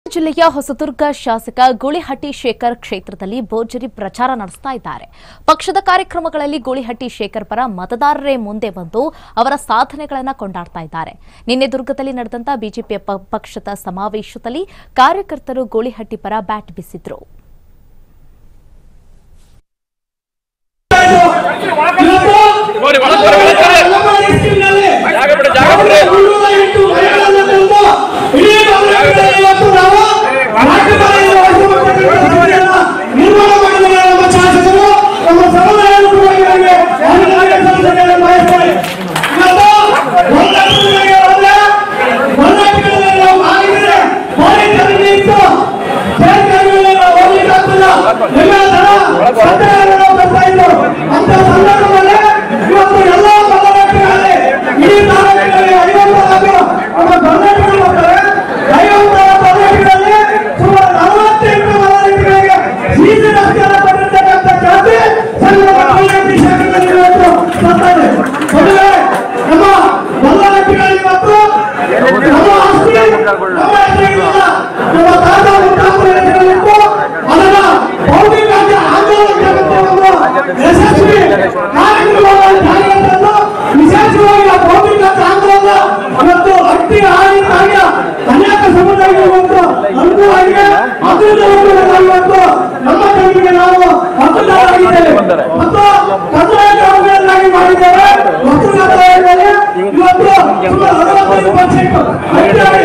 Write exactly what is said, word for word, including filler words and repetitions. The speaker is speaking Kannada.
ಜಿಲ್ಲೆಯ ಹೊಸದುರ್ಗ ಶಾಸಕ ಗೂಳಿಹಟ್ಟಿ ಶೇಖರ್ ಕ್ಷೇತ್ರದಲ್ಲಿ ಭರ್ಜರಿ ಪ್ರಚಾರ ನಡೆಸ್ತಾ ಇದ್ದಾರೆ. ಪಕ್ಷದ ಕಾರ್ಯಕ್ರಮಗಳಲ್ಲಿ ಗೂಳಿಹಟ್ಟಿ ಶೇಖರ್ ಪರ ಮತದಾರರೇ ಮುಂದೆ ಬಂದು ಅವರ ಸಾಧನೆಗಳನ್ನು ಕೊಂಡಾಡ್ತಾ ಇದ್ದಾರೆ. ನಿನ್ನೆ ದುರ್ಗದಲ್ಲಿ ನಡೆದಂತ ಬಿಜೆಪಿ ಪಕ್ಷದ ಸಮಾವೇಶದಲ್ಲಿ ಕಾರ್ಯಕರ್ತರು ಗೂಳಿಹಟ್ಟಿ ಪರ ಬ್ಯಾಟ್ ಬೀಸಿದ್ರು. ಇವತ್ತು